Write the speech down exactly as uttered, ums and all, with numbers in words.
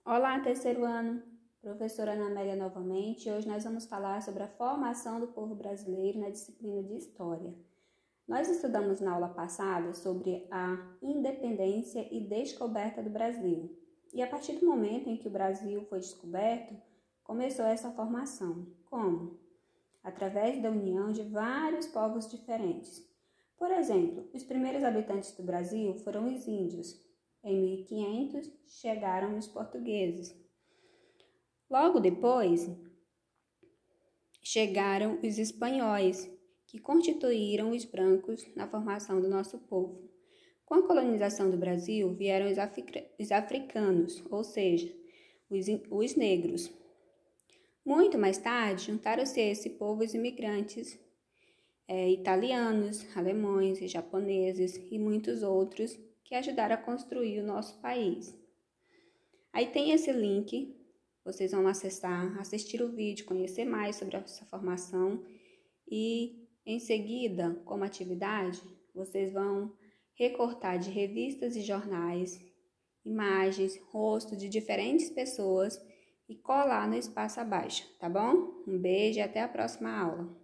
Olá, terceiro ano, professora Ana Amélia novamente. Hoje nós vamos falar sobre a formação do povo brasileiro na disciplina de História. Nós estudamos na aula passada sobre a independência e descoberta do Brasil. E a partir do momento em que o Brasil foi descoberto, começou essa formação. Como? Através da união de vários povos diferentes. Por exemplo, os primeiros habitantes do Brasil foram os índios. Em mil e quinhentos, chegaram os portugueses. Logo depois, chegaram os espanhóis, que constituíram os brancos na formação do nosso povo. Com a colonização do Brasil, vieram os, os africanos, ou seja, os, os negros. Muito mais tarde, juntaram-se a esse povo os imigrantes é, italianos, alemães, japoneses e muitos outros que ajudaram a construir o nosso país. Aí tem esse link, vocês vão acessar, assistir o vídeo, conhecer mais sobre essa formação e, em seguida, como atividade, vocês vão recortar de revistas e jornais imagens, rostos de diferentes pessoas e colar no espaço abaixo, tá bom? Um beijo e até a próxima aula.